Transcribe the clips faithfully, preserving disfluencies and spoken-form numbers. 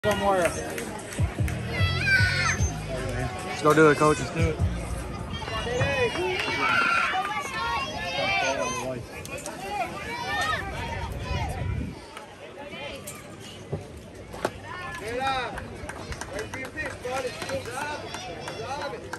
Somewhere. Let's go do it, coach. Let's do it. Get up. Wait for your pitch, buddy. Drive it. Drive it.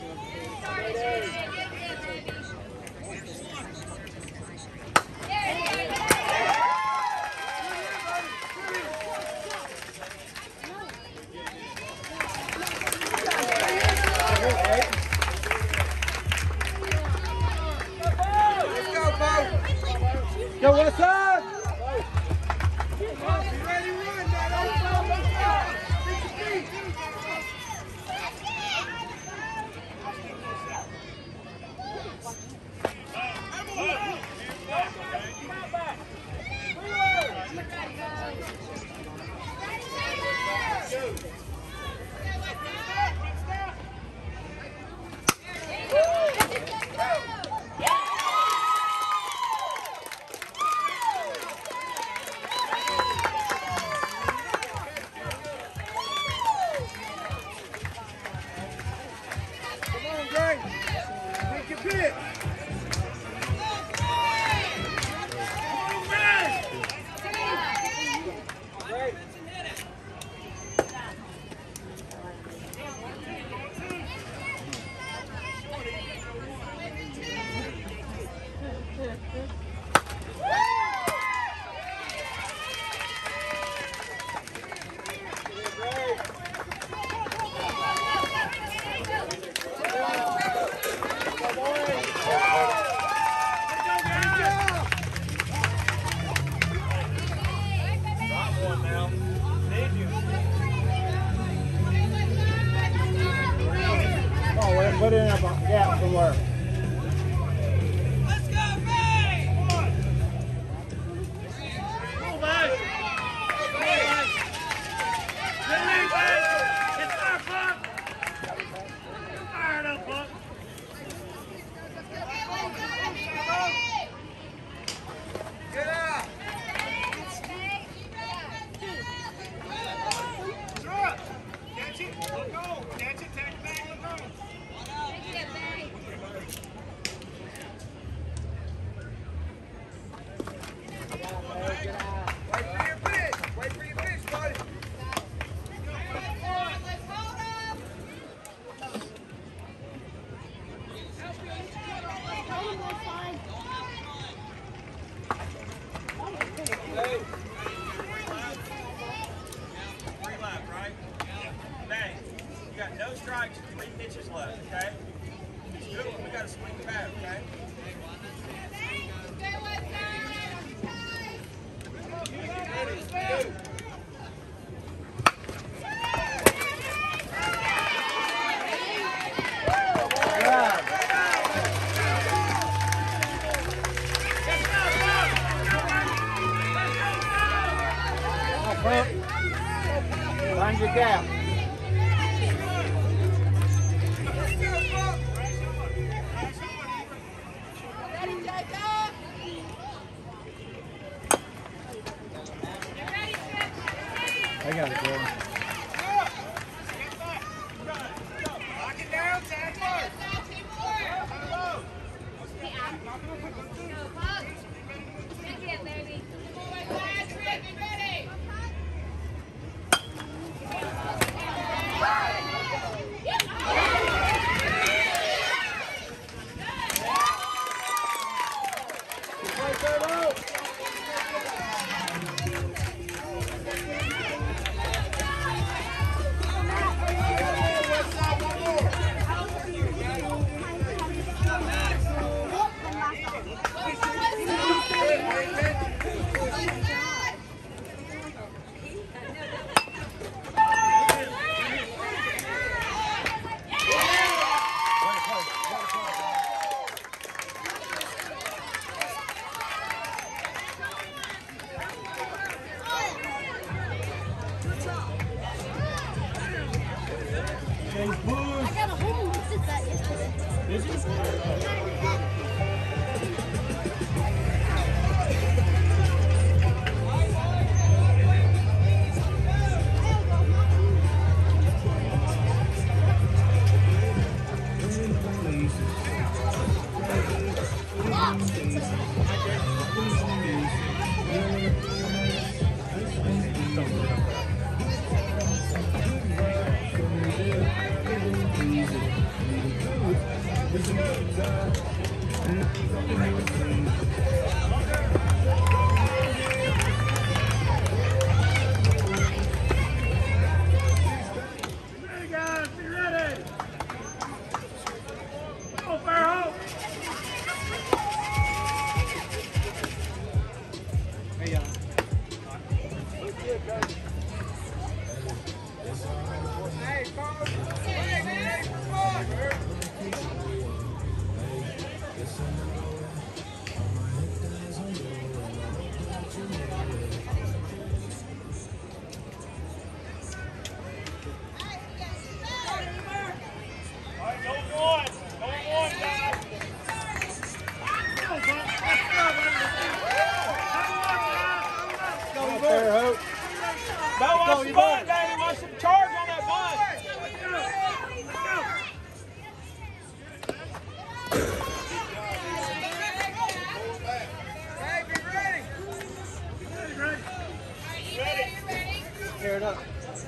Go Westside! You ready to run, man? Make your pitch. Put it in a gap somewhere. Let's go, Bay! Come on! Come on, Bay! Come on, Bay! Get me, Bay! It's our puck! Fire it up, puck! Get out! Drop! Catch it! Let go! Catch it! Take it back! Let go! Wait for your pitch. Wait for your pitch, buddy. Three left, right? Bang. You got no strikes, three pitches left, okay? It's good one. We got to swing the bat, okay? Find your gap. I got it, Jordan. Lock it down, tag mark. Take it, baby. Be ready. Ready, guys, be ready. Go, Fairhope. Hey, y'all. Hey, folks. Hey, man. Come on. Fairhope. Bo, watch the bun, Danny. Watch the charge on that bun. Hey, be ready. Be ready, ready. Ready. Tear it up.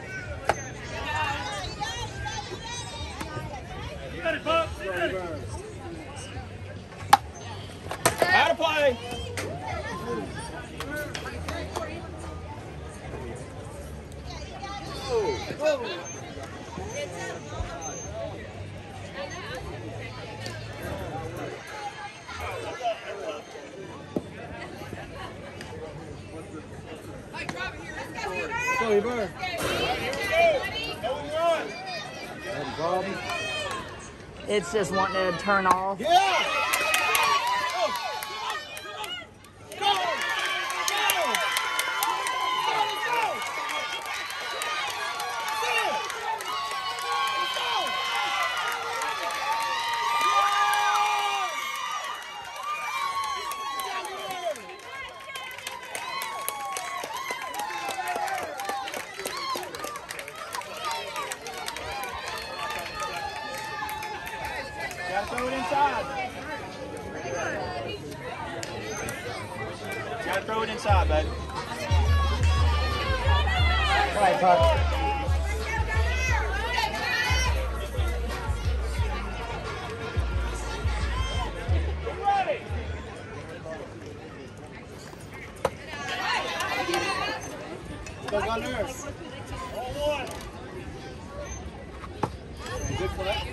You ready, Buck? You ready? Out of play. Chloe Burr. Problem? It's just wanting to turn off. Yeah! Gotta throw it inside. Gotta throw it inside, baby. All right, Puck. Go on there. Good play.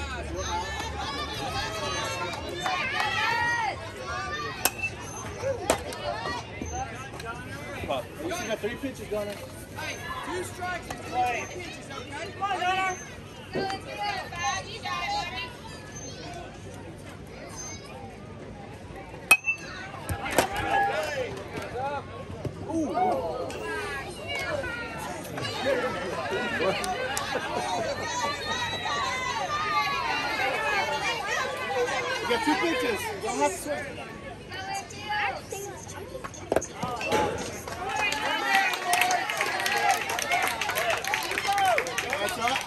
We still got three pitches, Gunner. Hey, two strikes and three pitches, okay? Come on, Gunner. Go, let's get it, Bob. You got it, buddy. We got two pitches. You don't have to swing. That's up.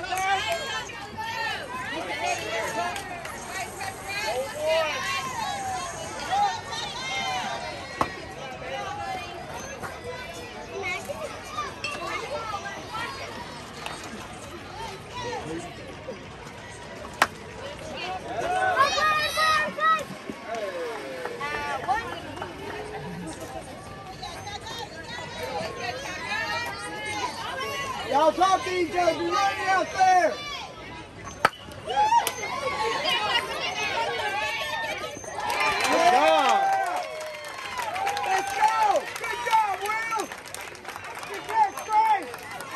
Y'all talk to each other. Be ready out there. Good job. Let's go. Good job, Will. Good job, straight.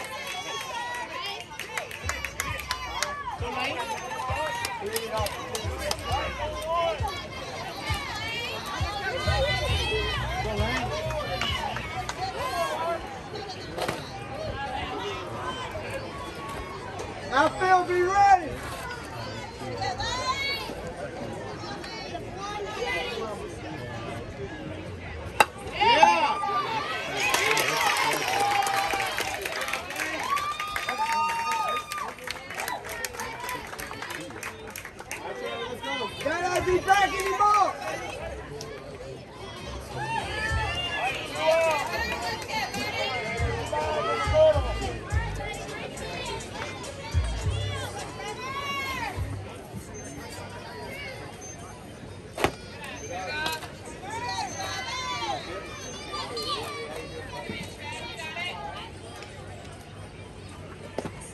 Outfield, be ready. Yeah. Gotta be back anymore.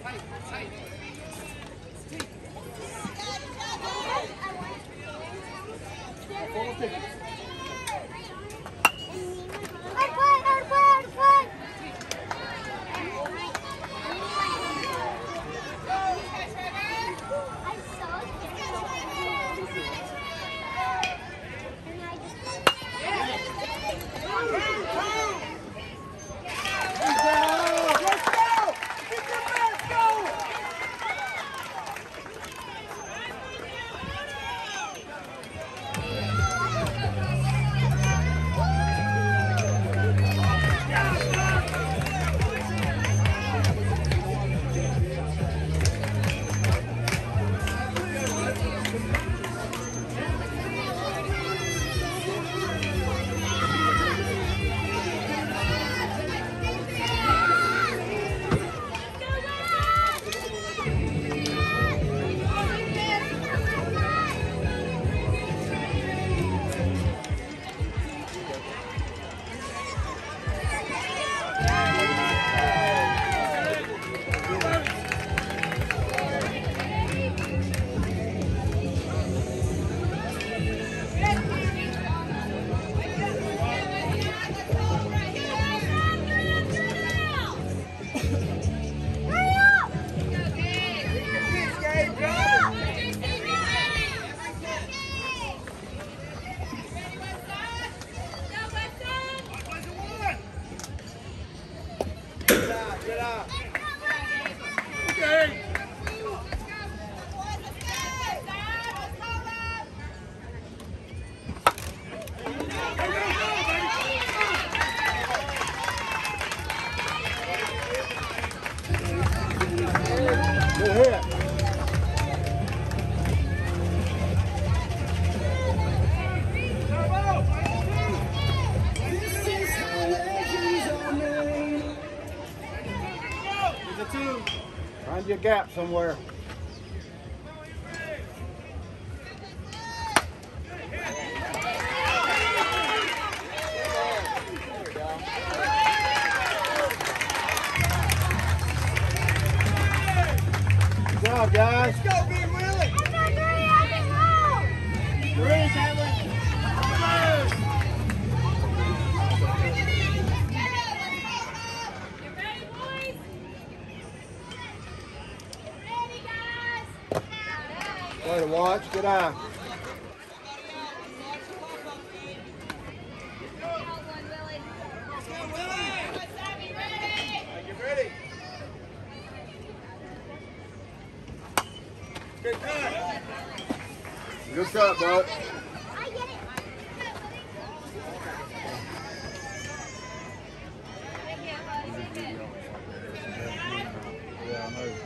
Find your gap somewhere. Good job, guys. Let's go, Big Willie. Three, Taylor. Way to watch. Good eye. Get ready. Good cut. Good cut, bud. Yeah, I know.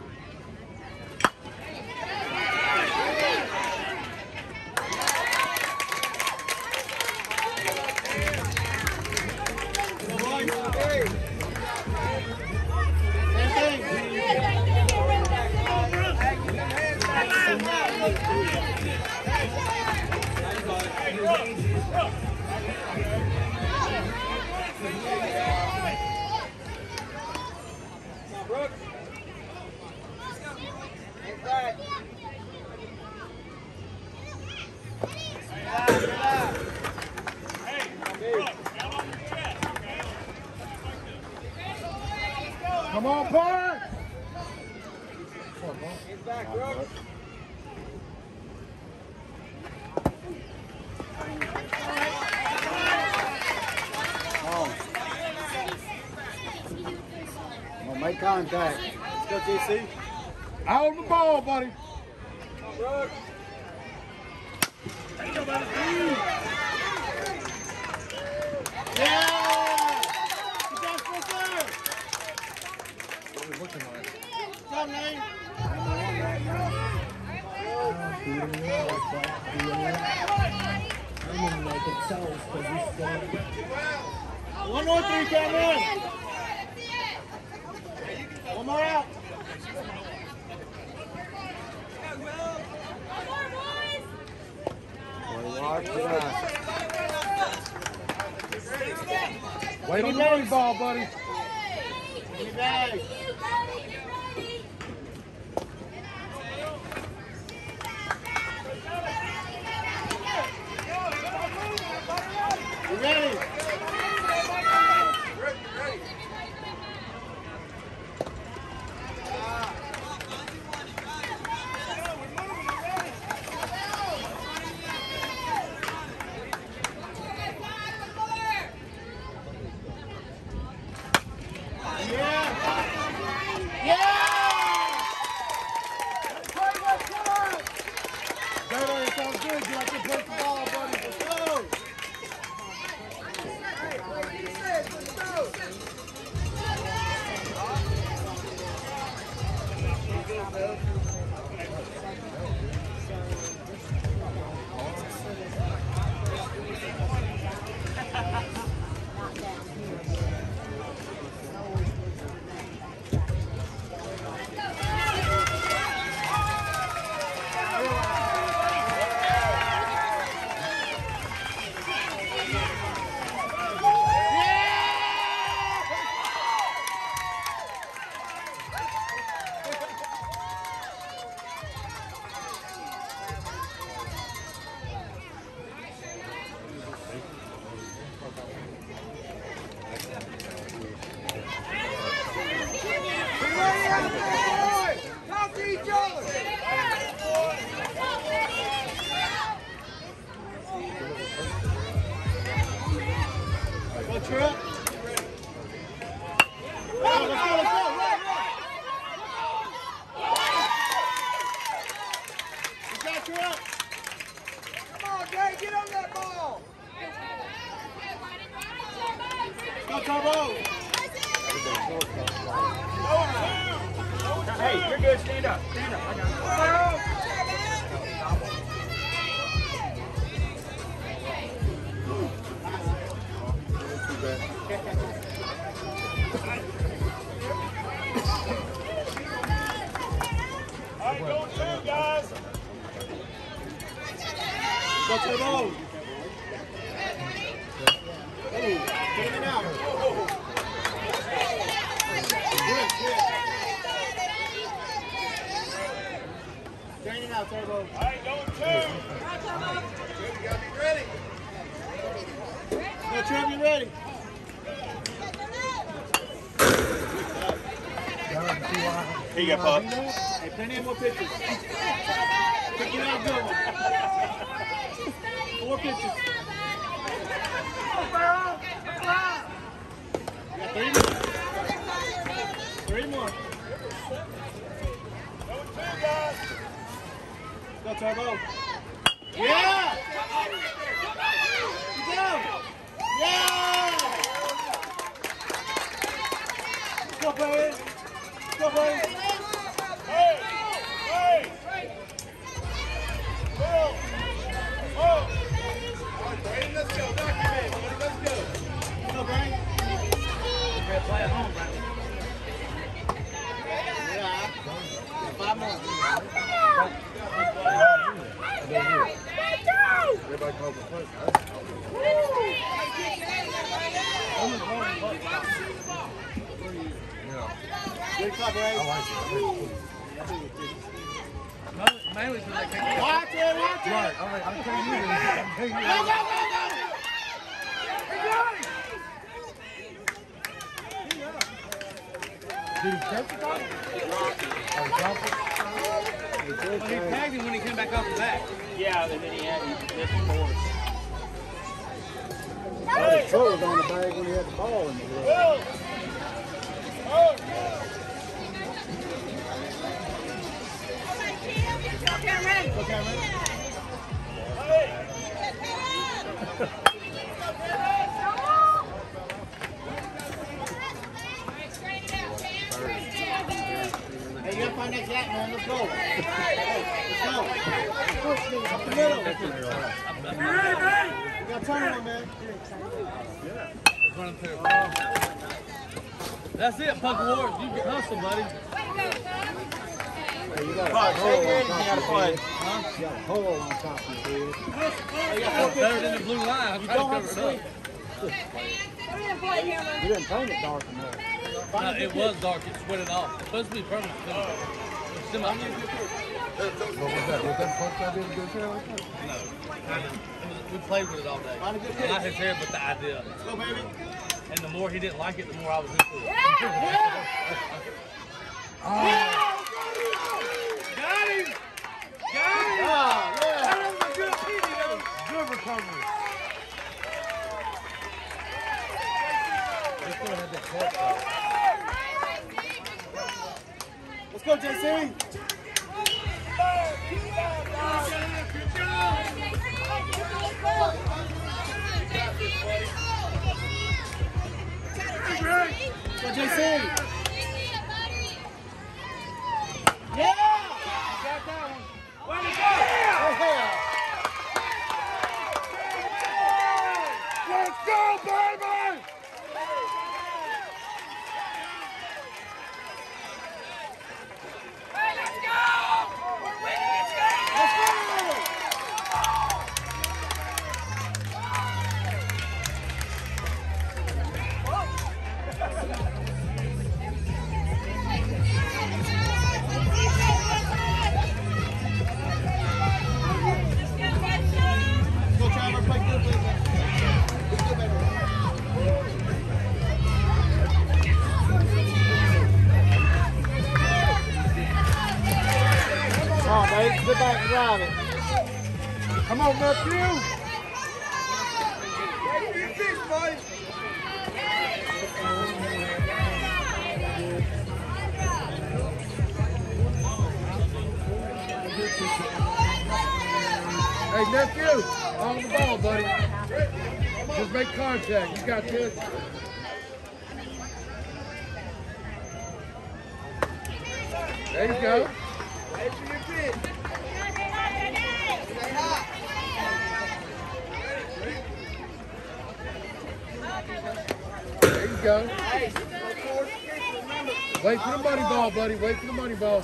Come on, Park! Get back, Brooke. Come on, make contact. Let's go, J C. Out on the ball, buddy. Come on, Brooke. Yeah! You got foot there. What are we looking like? Come, Lane. One more three, Cameron. One more out. Watch it out. Wait on the money ball, buddy. Give me back. Talk to each other. Go, Trip. Let's go, let's go, let's go. Right, right. We got Trip. Come on, Jay, get on that ball. Go, Turbo. Hey, you're good. Stand up. Stand up. I got it. All right, go two, guys. Go, Turbo. Hey, get it out. Good, good. Drain it out, Turbo. All right, going two. You gotta be ready. Go, Trip, you ready? Here you go, Pup. Hey, plenty of more pitches. Pick it out, good one. Four pitches. You got three more. Three more. Go two, guys. Go, Turbo. Yeah! Good go! Yeah! Go, baby! Go, baby! Hey! Hey! Go! Go! Brady, let's go. Knock him in, buddy. Let's go. Go, Brady. We're going to play at home, Brady. Yeah. Five more. Everybody calls the play. Good club, Ray. I like it. Mainly because I can't get Watch it, watch it. right. I'm like, I'm telling you, I'm telling you. Go, go, go, go. Did he catch it on? Oh, he dropped it? Well, he tagged him when he came back off the back. Yeah, and then he had he missed the force. His foot was on the bag when he had the ball in the glove. Go! Oh! Go, Cameron. Hey! Hey, you gotta find that gap, man. Let's go. Let's go. Up the middle. You ready, man? You got time on, man. Running through. That's it, Puck Wars. You can hustle, buddy. Hey, you got a Puck, hole shake hands, on you top gotta of play. your head. You got a hole on top of your head. Hey, you got four Better pitches. than the blue line. I'm You trying don't to have to cover it sleep. up. You didn't paint it dark enough. No, it was dark. It sweated off. It's supposed to be permanent. It's semi. What was that? Was that punch I did a good hair like that? No. It was- We played with it all day. Find a good pitch. Not his hair, but the idea. Let's go, baby. And the more he didn't like it, the more I was into it. Yeah! Oh. Got him! Got him! Ah, yeah. That was a good P D, though. Good recovery. They still had that catch, though. Let's go, J C. Go, J C. Yeah! Sit back and drive it. Come on, nephew. Ready for your fish, buddy. Hey, nephew, on the ball, buddy. Just make contact. You got this. There you go. Ready for your fish. Stay hot. There you go. Hey, go forward the fish, remember. Wait for the money ball, buddy. Wait for the money ball.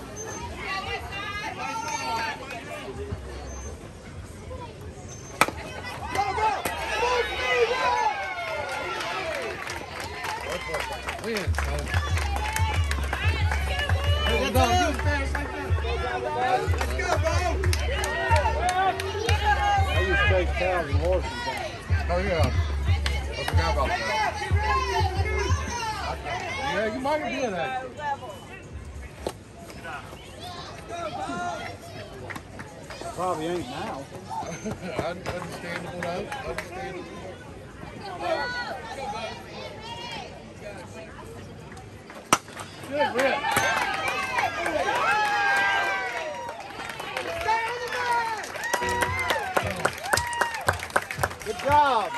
Go, go. Win, son. Let's go. Let's go, bro. I used to chase cows and horses. Oh, yeah. I forgot about that. Yeah, you might be doing that. Probably ain't now. Understandable, though. Understandable. Good rip. Good job.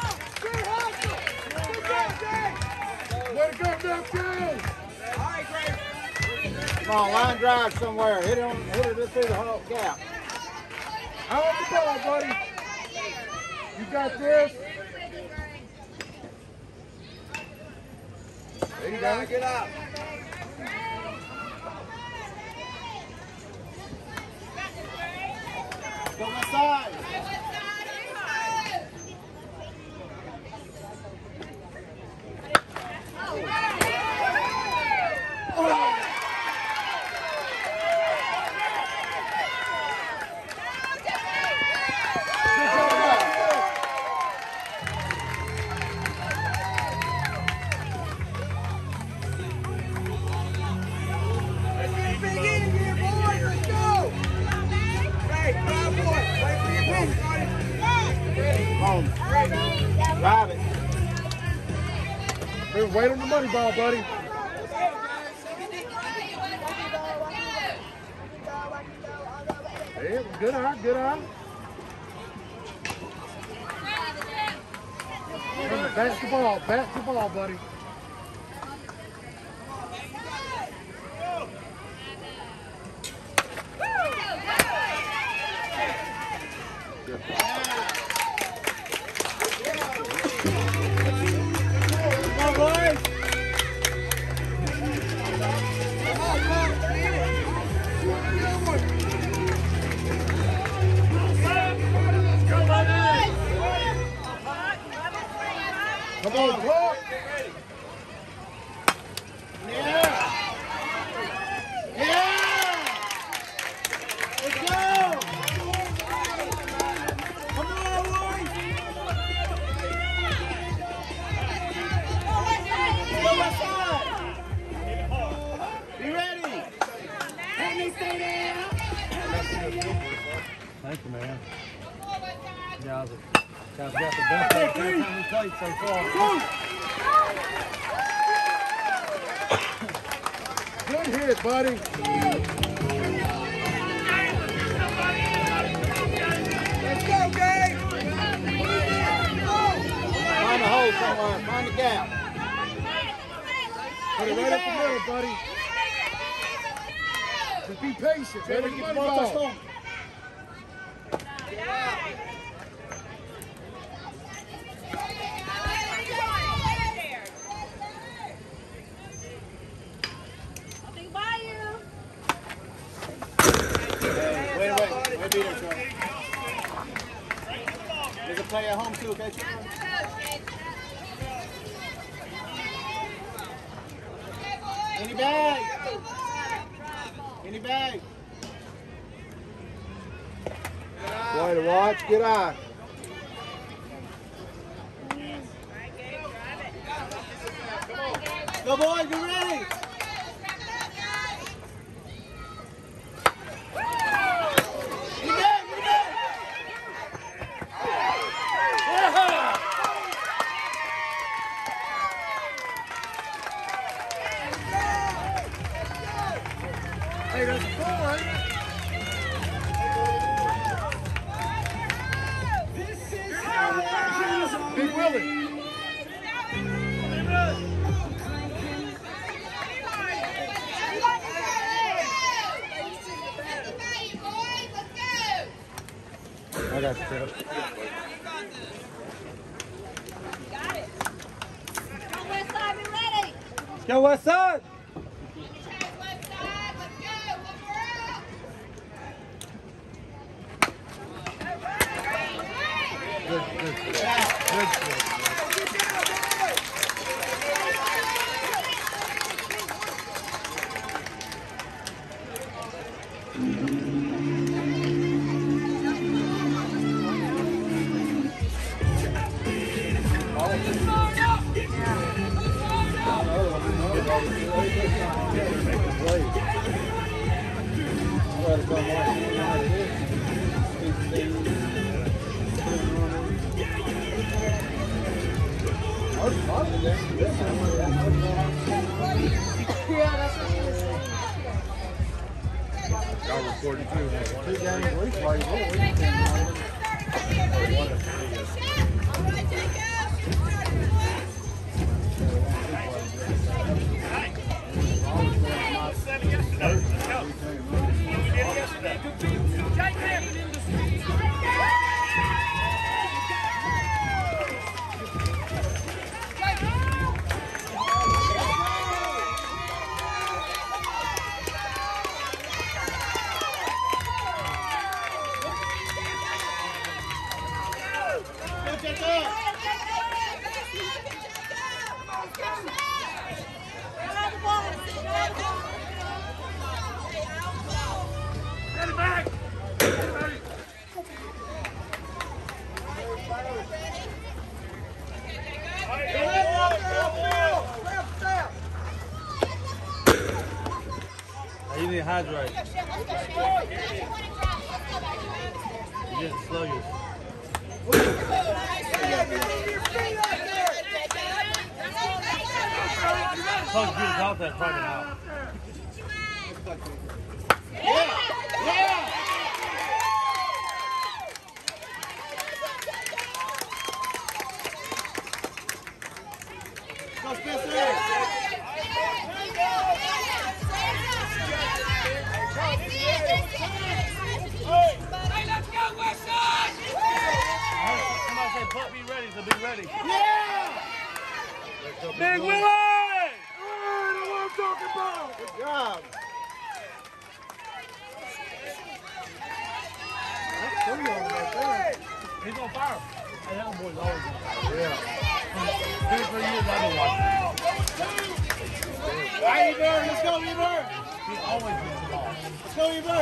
Way to go, nephew. Come on, line drive somewhere. Hit it, on, hit it through the whole cap. Out on the ball, buddy. You got this. There you Get go. out, get out. Go Westside. Let's get a big inning here, boys. Let's go. Hey, drive boy. Wait for your fish, buddy. Come on. Drive it. Here, wait on the money ball, buddy. Yeah, good eye, good eye. Back the ball, back the ball, buddy. Come on, boys. Come on, come on. Get it. Good one. Come on, Clark. Yeah. Yeah. Let's go. Come on, boys. Go Westside. Be ready. Let me stay there. Thank you, man. You guys have, guys got the best first time we played so far. Good hit, buddy. Let's go, gang. Find a hole somewhere. Find the gap. Put it right up the middle, buddy. Just be patient. Better Better get get the the ball touched ball. home. Wait, wait, wait, beat him, Charlie. There's a play at home too, okay? Any bag? Any bag? Boy to watch, good eye. Go boys, get ready! Hey, that's four, right? Big Willie. I got you, Phil. Got it. Come Westside, be ready. Let's go, Westside. Westside, let's go. Look her out. Good, good, good. Good, good. Y'all recording too. Two games a week while you're You need to hydrate. You get slow you. Coach Peter caught that probably out. Yeah! Yeah! Go Spencer! Hey, let's go, Westside! Somebody say, Pup, be ready, so be ready. Yeah! Big Willie! Oh, that's what I'm talking about! Good job! That's two of them right there. He's on fire. Hey, that boy's always on fire. Yeah. Two or three years I've been watching. All right, Ebert, let's go, Ebert! He's always been involved. Let's go, Ebert!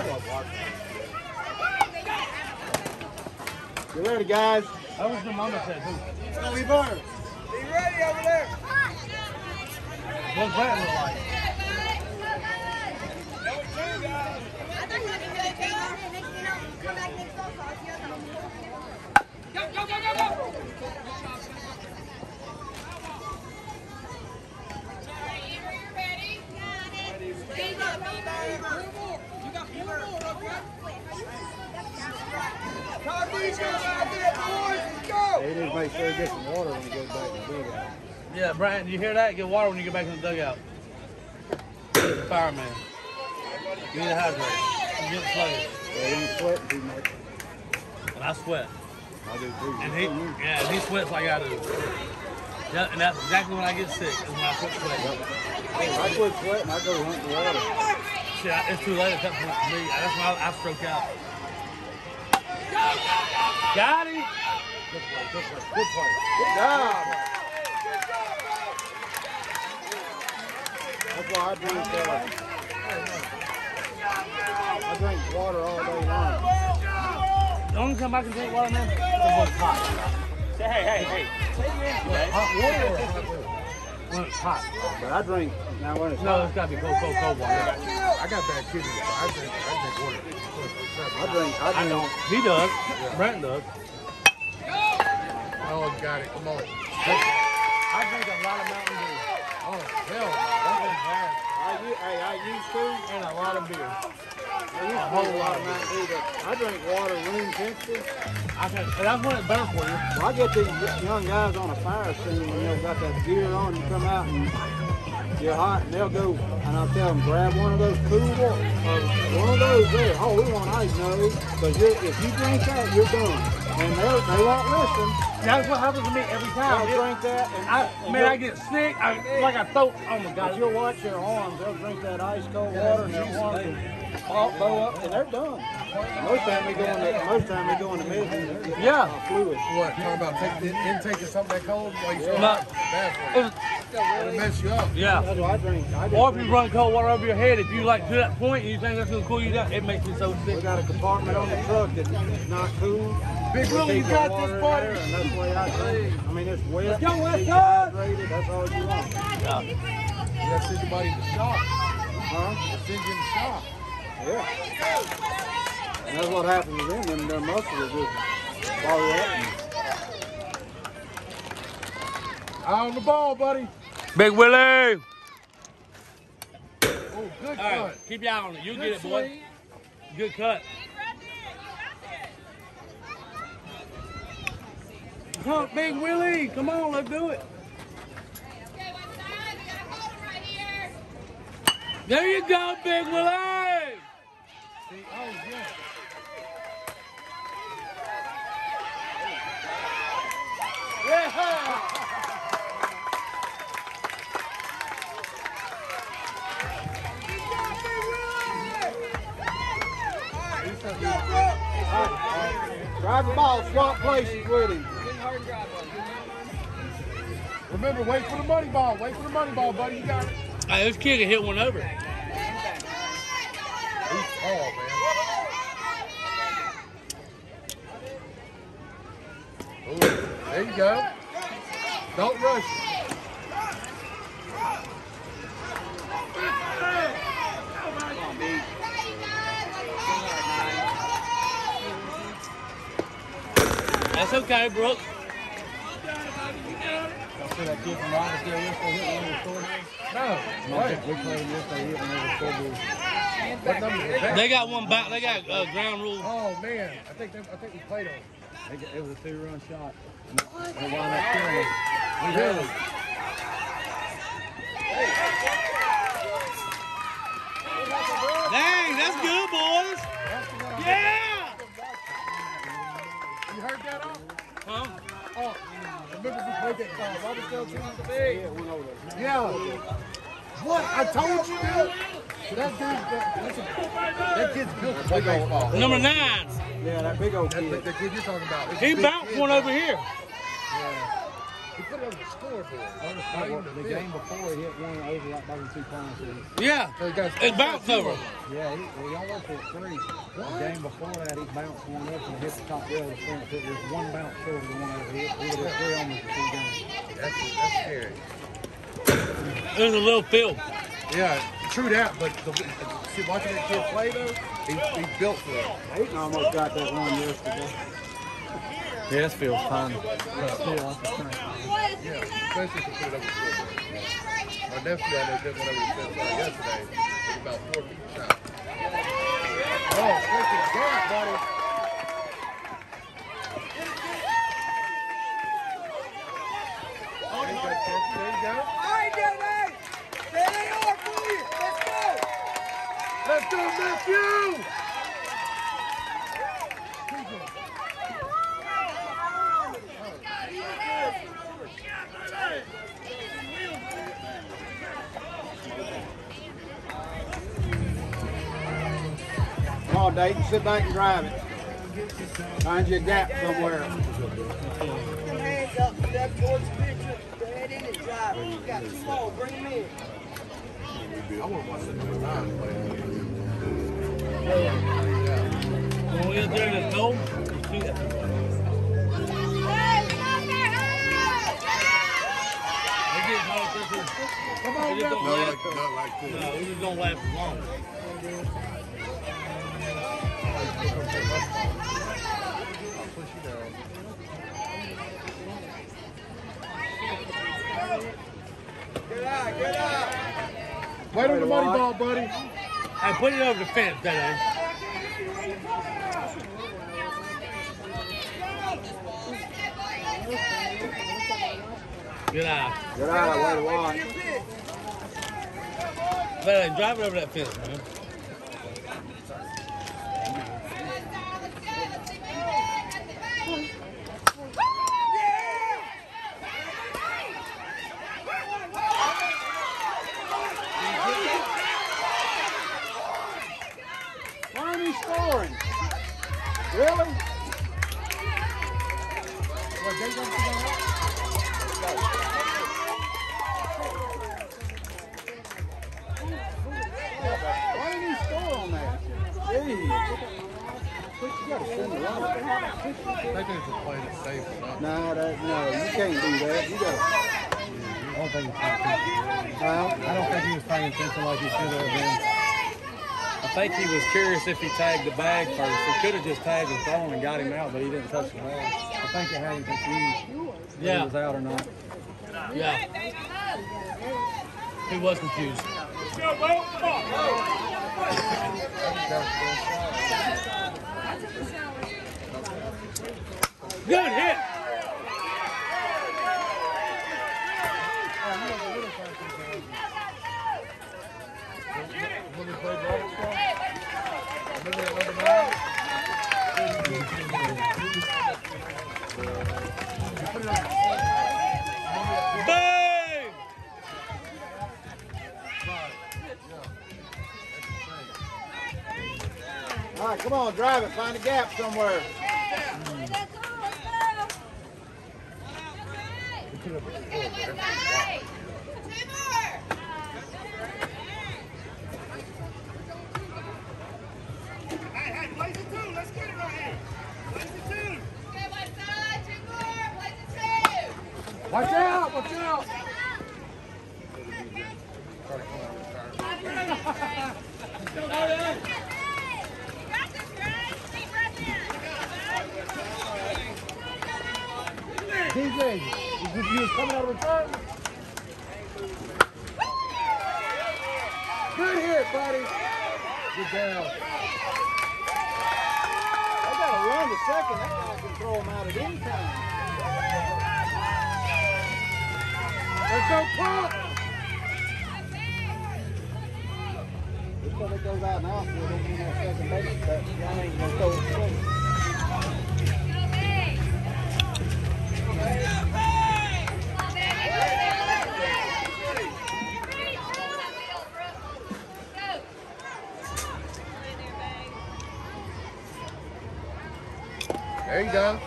Get ready, guys. That was the mama said, too. Let's go, Ebert! Be ready over there. What's that look like? Go, go, go, go, go! Talk these guys out there, boys. Let's go. They need to make sure they get some water when they go back to the dugout. Yeah, Brian, do you hear that? Get water when you get back in the dugout. He's the fireman. You need to hydrate. You get slow. They ain't sweating too much. And I sweat. I do too. And he, yeah, and he sweats like I do. Yeah, and that's exactly when I get sick, is when I quit sweating. I quit sweating, I go hunt the water. See, I- it's too late at that point for me. That's when I, I stroke out. Got him! Good play, good play, good play. Good job! That's why I drink, uh, I drink water all day long. The only time I can drink water, man, is when it's hot. Say, hey, hey, hey. Hot water or hot water? When it's hot. But I drink, now when it's No, hot, it's got to be cold, cold, cold water. I got bad kidneys, so I drink, I drink water. I drink, I I drink. don't. He does. Brent does. Oh, got it. Come on. I drink a lot of Mountain Dew. Oh, hell no. That ain't bad. I u- hey, I used to. And a lot of beer. I used to drink a lot of Mountain Dew, but I drink water room temperature. I can, and that's when it's better for you. Well, I get these young guys on a fire scene and they've got that gear on and come out and you're hot and they'll go, and I'll tell them, grab one of those cool water, one of those there. Oh, we want ice, no, because if you drink that, you're done. And they they won't listen. That's what happens to me every time. They'll drink that. And, I, and man, I get sick. I, like I throw, oh my But God. you'll watch their arms. They'll drink that ice cold water and their arms will pop, bow up, and they're done. Most time they go in the most time they go in the middle. Yeah. Fluid. What? Talking about take the intake of something that cold while you still No. bad for you. It'll mess you up. Yeah. That's why I drink. I just Or if drink. you run cold water over your head, if you like to that point and you think that's gonna cool you down, it makes me so We sick. got a compartment on the truck that's not cool. Big We Willie, you keep got water this, in buddy. there, and that's the way I drink. I mean, it's wet. Let's go, keep you Westside. hydrated, that's all you want. Yeah. You gotta send your body in the shop. Huh? Send you in the shop. Yeah. And that's what happens to them. Them, their muscles will just fall up. Eye on the ball, buddy. Big Willie. Oh, good All right, cut. keep your eye on it. You Good get it, boy. swing. Good cut. Come on, Big Willie. Come on, let's do it. Okay, Westside, we got a holder right here. There you go, Big Willie. See, oh, yeah. Yeah. Drive the ball, swap places with him. Remember, wait for the money ball. Wait for the money ball, buddy. You got it. Hey, this kid can hit one over. He's tall, man. Ooh, there you go. Don't rush it. That's okay, Brooks. See that kid from Robbinsdale yesterday hit one of the scoreboards? No, wait. We played yesterday hit one of the scoreboards. What number is that? They got one back. They got uh, ground rule. Oh, man. I think they, I think we played on it. It it was a two-run shot. They wound up killing us. Really? Dang, that's good, boys. Yeah. You heard that on? Huh? Oh, remember we played that uh, Robbinsdale team? Yeah, it went over. Yeah. What? I told you, dude. That dude, that, that's a, that kid's built to play baseball. Number nine. Yeah, that big old That, kid. that, that kid you're talking about. It's a He big bounced kid, one though. over here. Yeah. He put it on the scoreboard. I was thinking the game before he hit one over right by the two corners. Yeah. So he got It bounced over. Yeah, he, he almost hit three. The game before that, he bounced one up and hit the top rail of the fence. It was one bounce short of the one over hit. He would have hit three almost the two games. That's, that's scary. There's a little field. Yeah, true that, but the, see, watching that kid play, though, he, he built for it. Hayden almost got that one yesterday. Yeah, this feels fun. But still, that's the thing. Yeah, especially if you put it over the scoreboard. My nephew, I know, did one over the fence uh, yesterday. It was about four feet shot. Oh, look at that, buddy. There you go, Chelsea. There you go. All right, Daddy. There they are for you. Let's go. Let's go, nephew! Come on, Dayton, sit back and drive it. Find you a gap somewhere. Put your hands up, step towards the pitcher. Go ahead in and drive it. You got two more. Bring them in. I want to watch that next time play. When we get there and it's cold, you see that. They get hot, this is- Come It on, just don't nephew. last. not like this. No, it just don't last as long. I'll push you down. Good eye, good eye. Wait on the money ball, buddy. Hey, put it over the fence, Dad. Good eye. Good eye, way to watch. Better drive it over that fence, man. Why aren't he scoring? Really? Why didn't he score on that? Gee. You gotta send the run. I think they just played it safe. Enough. No, that, no, you can't do that. You gotta. I don't think he was paying attention. Well, I don't think he was paying attention like he should have been. I think he was curious if he tagged the bag first. He could have just tagged and thrown and got him out, but he didn't touch the bag. I think it had him confused. If Yeah. he was out or not. Yeah. He was confused. Good hit. When we played ball, remember that number nine? Bang! all right, come on, drive it. Find a gap somewhere. Watch out! Watch out! D J, you was coming out of return? Good hit, buddy. Good down. They gotta run the second. That guy can throw them out at any time. Let's go, Pop! Just because it goes out now, so it don't mean that second base, but y'all ain't gonna throw it straight. There you go.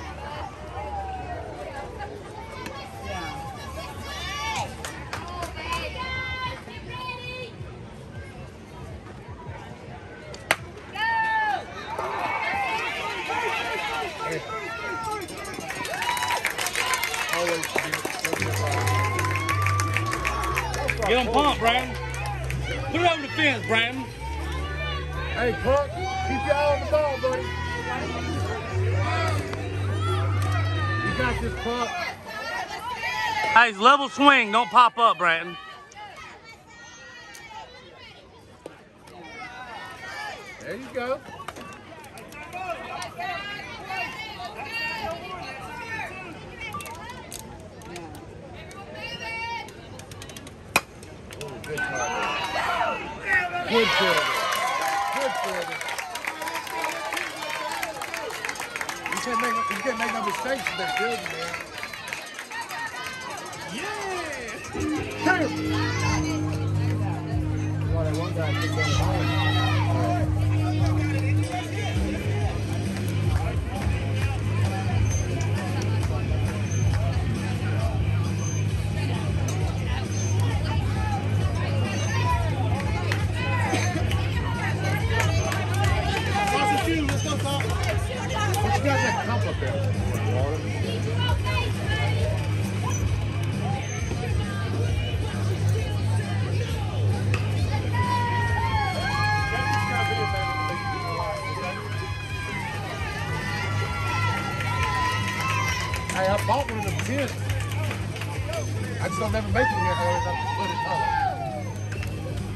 Get him pumped, Brandon. Put it over the fence, Brandon. Hey, Punk, keep your eye on the ball, buddy. You got this, Punk. Hey, it's level swing. Don't pop up, Brandon. There you go. Good fielder. Good fielder. You can't make, you can't make no mistakes in that field, man. Yeah! Damn! Well, that one guy took that ball. What you got that cup up there? Water? Hey, I bought one of them kids. I just don't never make it here. I always have to split it up.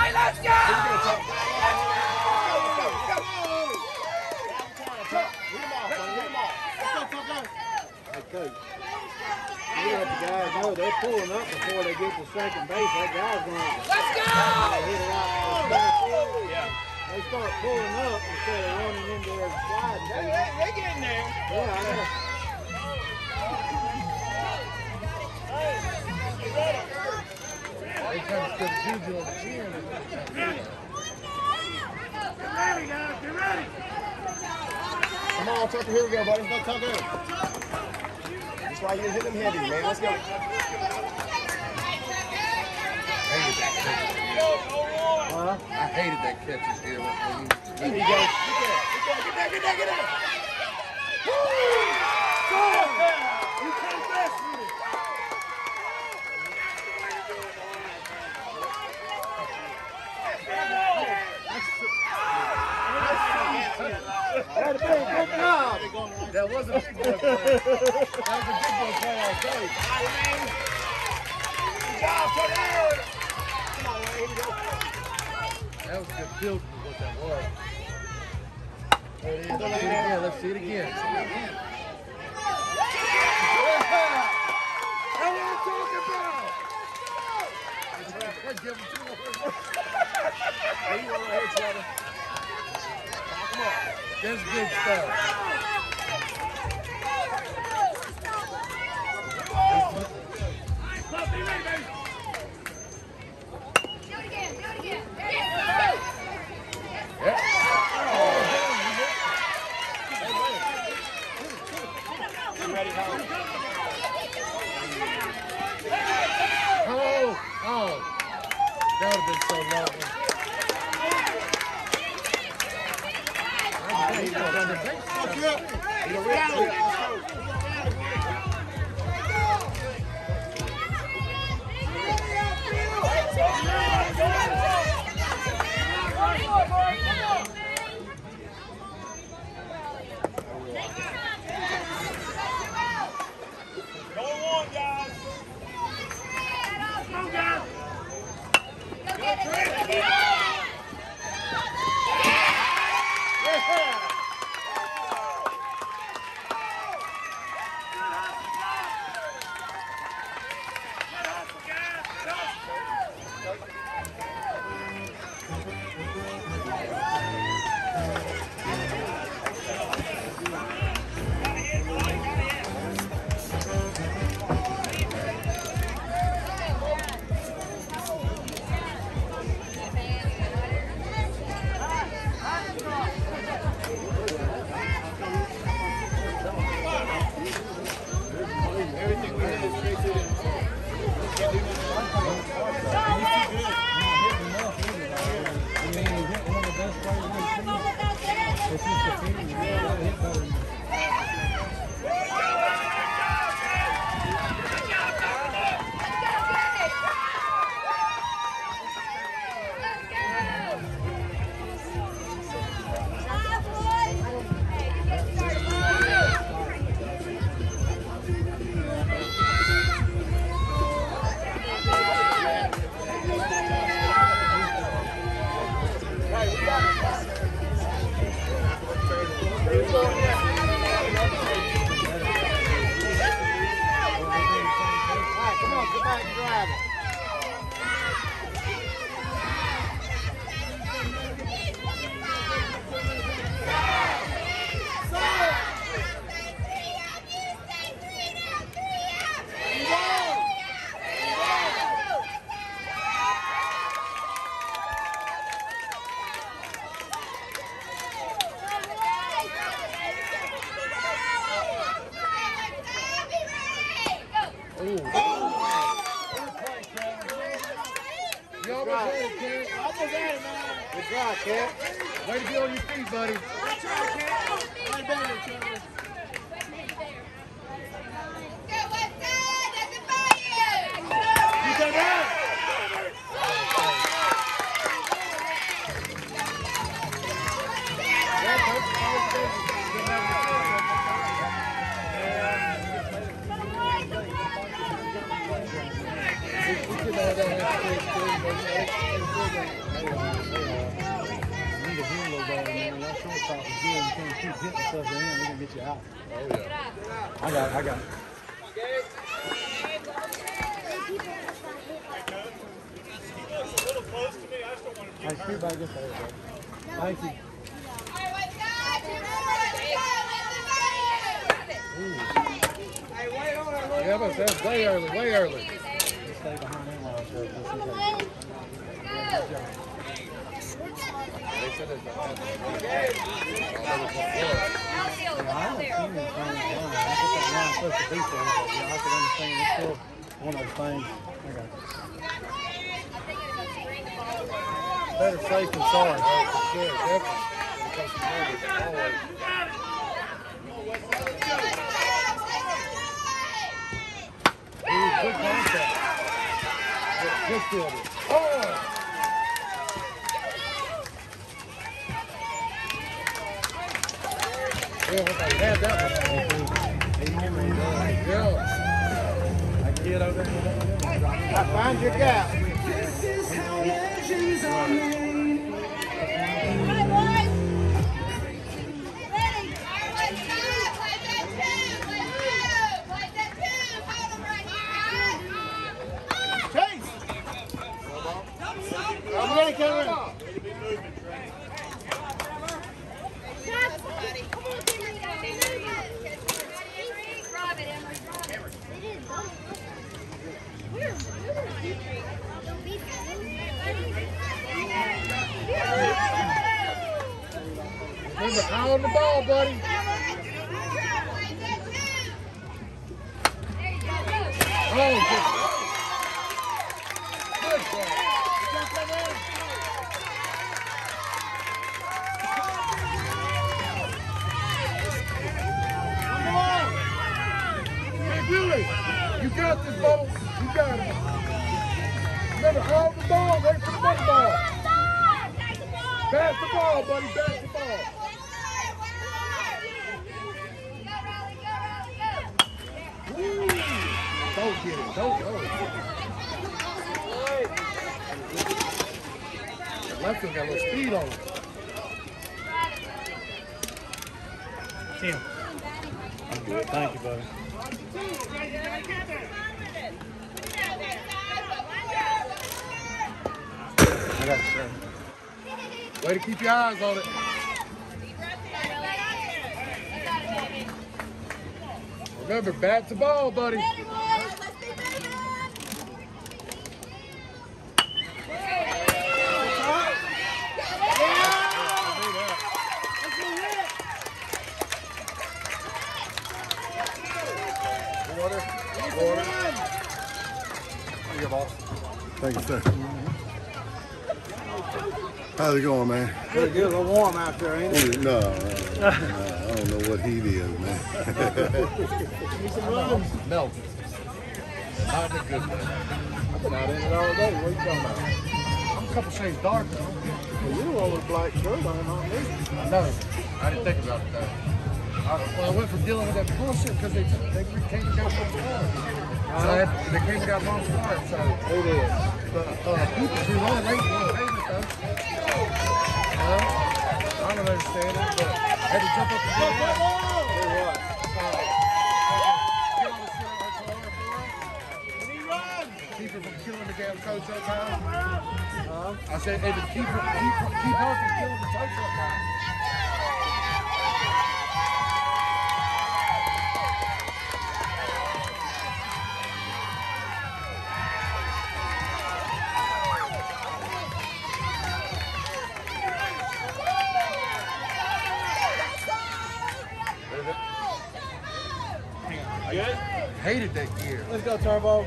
right, let's go! Hey, Coach. You let the guys know they're pulling up before they get to second base. That guy's going to Let's go! hit it out. Yeah. They start pulling up instead of running into their slide. They, they, they getting there. Yeah, I know. They trying to put Juju on the chin. Get ready, guys, get ready! Come on, Tucker, here we go, buddy. Go, Tucker. That's why you hit him heavy, man. Let's go. Huh? I hated that catch this year. There you go. Get there, get there, get there! Woo! Go! You can't mess with it! That a big good job. That was a big boy play. That was a big boy play all day. Good job, Tucker! That was good field is what that was. There it is. Let's see it again. Let's see it again. That's what I'm talking about! Let's give him two more. Hey, you want to hit each other? Come on. That's good stuff. Be ready, baby! Do it again, do it again. There you Yep. You ready, home? Oh, oh. That would have been so long. I he's not done the thing. You know, we're let's go. Good job, Cat. Way to be on your feet, buddy. We could have that. need a hero ball, man. That shortstop is good. You can't keep hitting stuff in. They're gonna get you out. Oh yeah. I got it. I got it. Hey, scoot back this way, bro. Thank you. Yeah, but that's way early, way early. Just stay behind them while I show this. They said it's a I haven't seen him playing the line. I think that line's supposed to be there, but you know, I can understand it's still one of those things. I got it. Better safe than sorry. for sure, definitely. Because the numbers are always. Ooh, good contact. Good fielder. Oh! Yeah, I had that one. He normally does. Yeah. That kid over there. I find your gap. Chase! I'm ready, Kevin. Remember, eye on the ball, buddy. Oh, good. Good ball. Hey, Billy, you got this, Bubbles. You got it. Remember, eye on the ball. Wait for the money ball. Pass the ball, buddy. Pass the ball. Don't get it. Don't go. Left one got a little speed on it. Tim. I'm good. Thank you, buddy. I got it, sir. Way to keep your eyes on it. Remember, bat the ball, buddy. Water. Water. Here you go, boss. Thank you, sir. How's it going, man? Pretty good. A little warm out there, ain't it? No, uh, no, I don't know what heat is, man. Melt. Not in a good way. I've been out in it all day. What are you talking about? I'm a couple shades darker. Well, you were on a black shirt on, not me. I know. I didn't think about it though. I, well, I went from dealing with that bullshit because they they came and got one star. So I had, they came and got one star. So Who did? the uh, people who won, they won payment though. Uh, I don't understand it, but I had to jump up and do that. Do what? Get all the shit out of her car for her. Keep her from killing the damn coach that time. Huh? I said, hey, to keep her, keep her, keep her from killing the coach that time. Good? Hated that gear. Let's go, Turbo.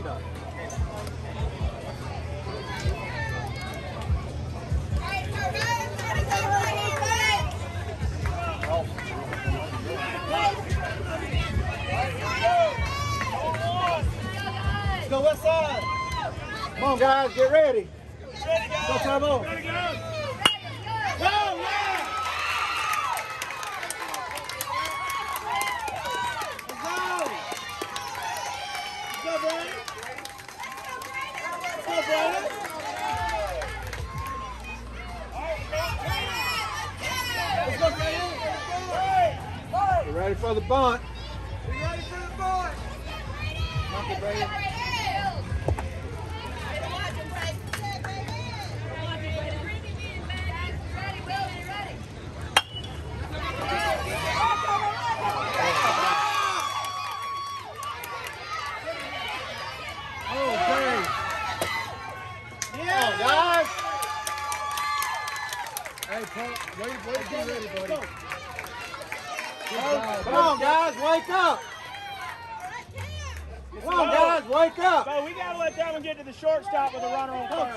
Let's go, Westside. Come on, guys, get ready. Go, Turbo. Go, yeah! Let's go, Brandon. Let's go, Brandon. Ready for the bunt. Be ready for the bunt. Knock it, baby. Hey, Punk, wait, wait, be ready, buddy. Come on, guys, wake up. Come on, guys, wake up. So we got to let that one get to the shortstop with a runner on third.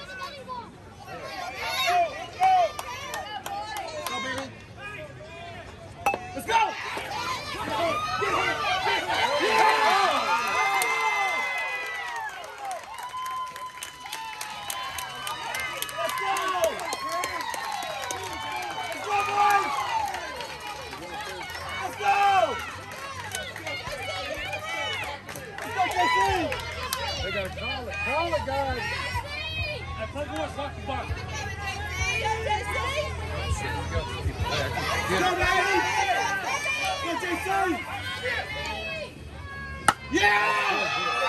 Let's go! They gotta call it. Call it, guys. I play more fuck the buck. Go, baby! Go, J C! Yeah!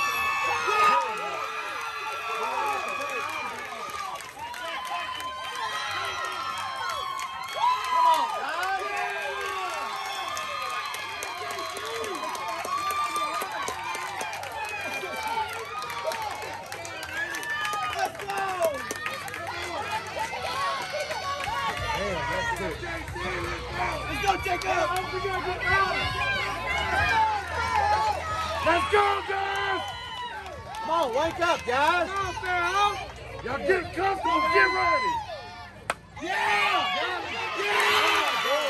Let's go, Jacob! Let's go, guys! Come on, wake up, guys. Come on, Fairhope! Y'all get comfortable, get ready! Yeah! Yeah!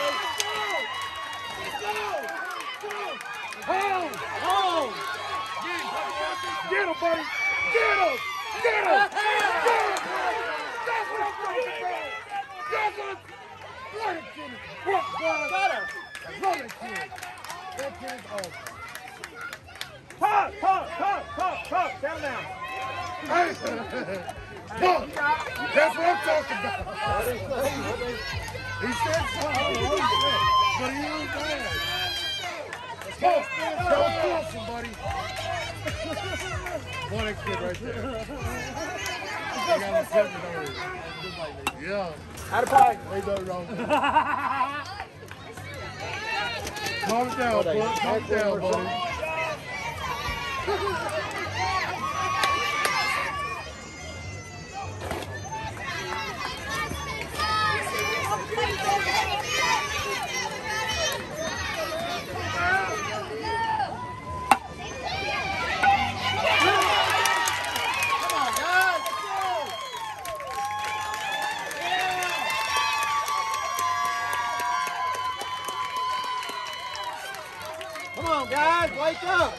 Home! Home. Get him, buddy! Get him! Get him! Get him! That's what I'm talking about! That's what I'm... Run it, kid! What, what? Better. Run it, kid! That kid's awesome. Pop, pop, pop, pop, pop. Down down. Hey! Look! That's what I'm talking about! He said something, but he was bad. Let's go! Don't force him, buddy! One that kid right there. You got him sitting over. Yeah. Out of play. Ain't nothing wrong with that. Calm it down, bud. Calm it down, buddy. Come on, guys, wake up.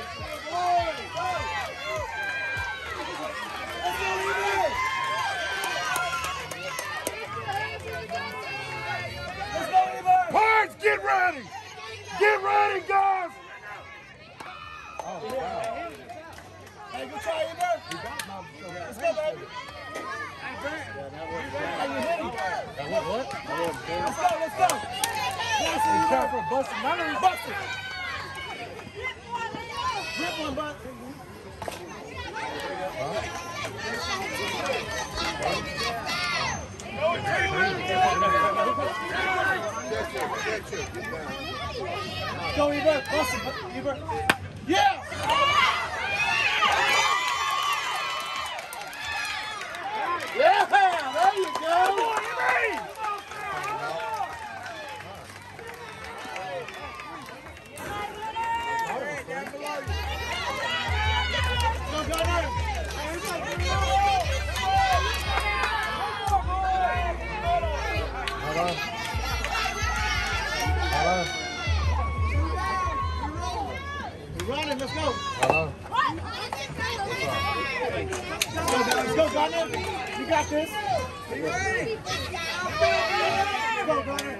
Pards, get ready! Get ready, guys! Hey, good try, Eber. Let's go, baby. What? What? Let's go, let's go. Yes, he's trying for a busted. None of these busted. Rip one, bud. Go, Eber. Busted, Eber. Yeah! Yeah, there you go. We're running, let's go. Hello? Let's go, guys. Let's go, Gunner. You got this. You ready? Let's go, Gunner.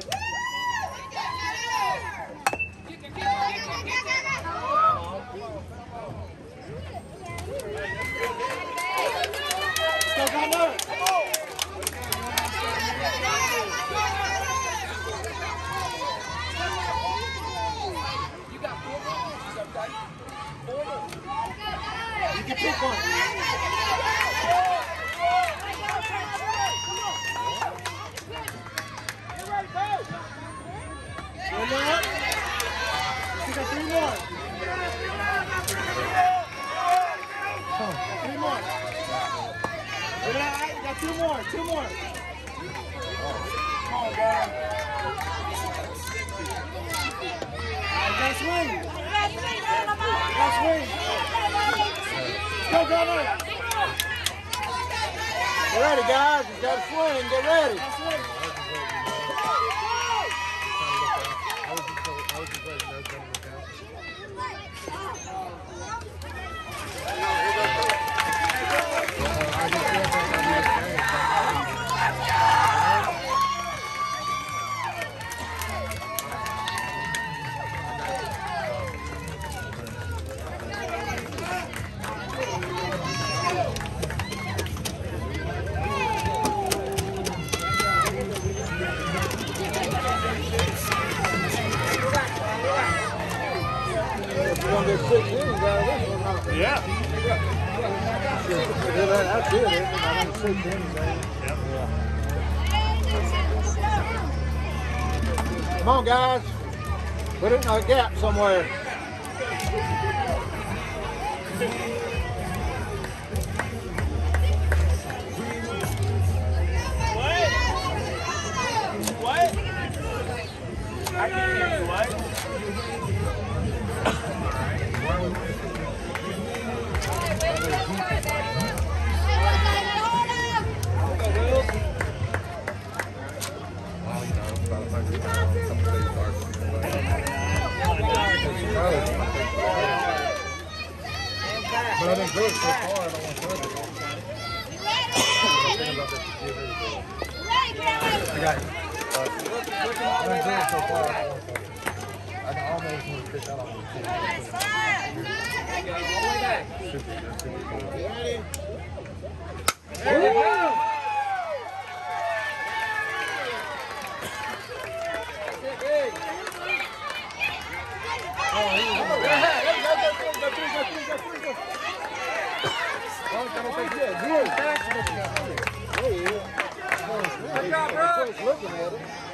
Let's go, Gunner. Come on. you pick one. One more. You got three more. Three more. You got two more. Two more. Come on, guys. You gotta swing. You gotta swing. Let's go, brother. Get ready, guys. You gotta swing. Get ready. You're gonna get six innings out of this one, huh? Yeah. That's good, isn't it? I think six innings out of it. Come on, guys. Put it in a gap somewhere. What? What? I can't hear you, what? But I've been good so far, I don't want to touch it. I got it. I've been good so far, I don't want to touch it. I can almost want to pick that on the team. Looking at it.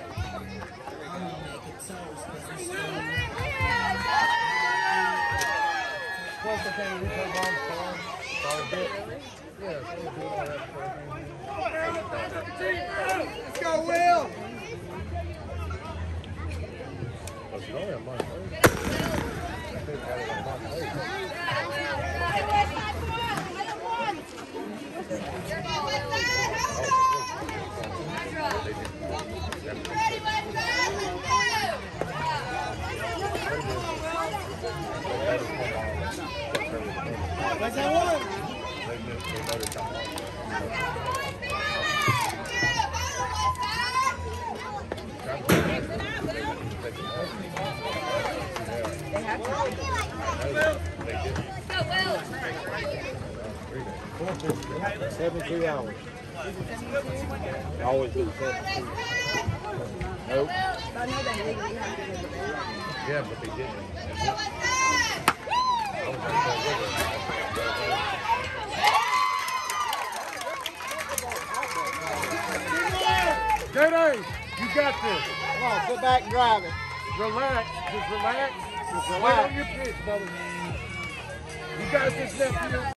Plus, I can't replay bombs for him. So I'll get. Yeah, so we'll do all that for him. Let's go, Will. It's only a month later. I think I was a month later. Let's have one. seventy-two hours. Always do seventy-two. Nope. Yeah, but they didn't. J-Day, you got this. Come on, sit back and drive it. Relax, just relax. Just Wait relax. on your pitch, brother. You got this left here.